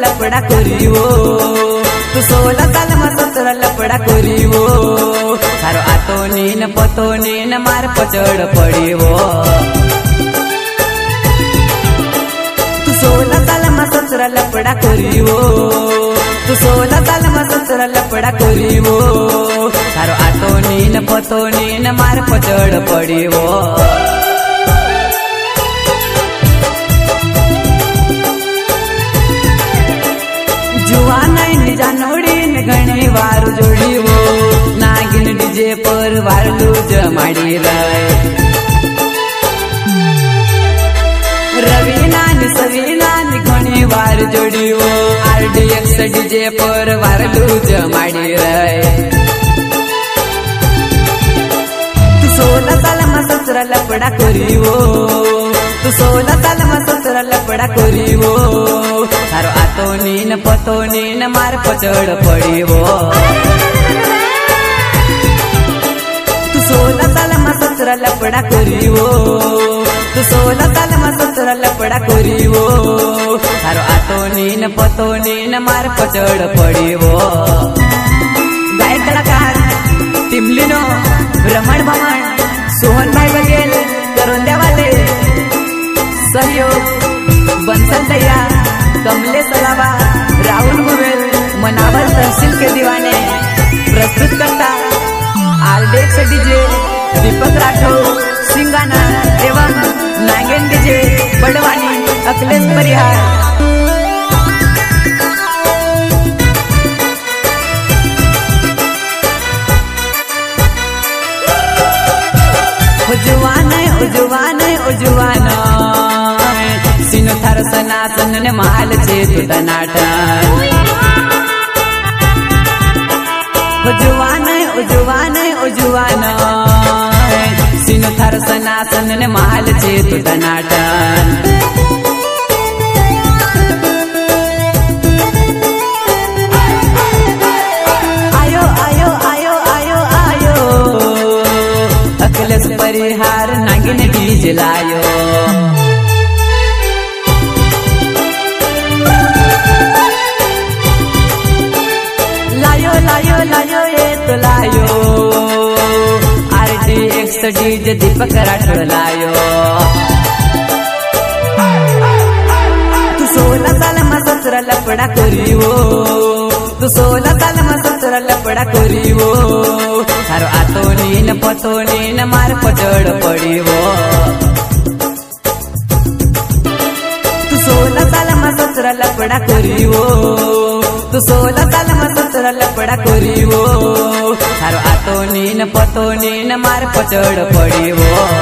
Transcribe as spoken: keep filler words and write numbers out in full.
लपड़ा करियो तू सोलह साल में सत्रह लपड़ा करियो थारो आतो नीन पतो नीन मार पचड़ पड़ियो तू सोलह साल में सत्रह लपड़ा करियो तू सोलह साल में सत्रह लपड़ा करियो थारो आतो नीन पतो नीन मार पचड़ पड़ियो जुवानाई जानोड़ीन घणी वार जोड़ीवो नागिन डीजे पर वारलू जमाड़ी रहे रवीना नी सवीना नी घणी वार जोड़ीवो आरडीएक्स डीजे पर वारलू जमाड़ी रहे तू सोलह साल में सत्रह लपड़ा करियो तू सोलह साल में सत्रह लपड़ा करियो थारो आतो नीन पतो नीन मार पचड़ पड़ियो तू सोलह साल में सत्रह लपड़ा करियो तू सोलह साल में सत्रह लपड़ा करियो थारो आतो नीन पतो नीन मार पचड़ पड़ियो गायक कलाकार टिमलिनो रमण भमण सोहन भाई बघेल करोंद्या वाले सहयोग बंसल दैया कमलेश अलावा राहुल गुवेल मनावर तहसील के दीवाने प्रस्तुत करता आरडेक्स डीजे दीपक राठौर सिंगाना एवं नागेन डीजे बड़वानी अखिलेश परिहार उजुवान उजुवान उजुवान सिनो थार सनातन ने माल छे तू तनाटन उजुवान उजुवान उजुवान सिनो थार सनातन ने माल छे तू तनाटन आयो आयो आयो आयो आयो अखिलेश परिहार नागिन डीजे लायो लायो लायो लायो ये तो लायो आरडीएक्स डीजे दीपक राठौर लायो तू सोलह साल में सत्रह लपड़ा करियो तू सोलह साल में सत्रह लपड़ा करियो थारो आतो नीन पतो नीन मार पचड़ पड़ियो तू सोलह साल में सत्रह लपड़ा करियो तू सोलह साल में सत्रह लपड़ा करियो थारो आतो नीन पतो नीन मार पचड़ पड़ियो।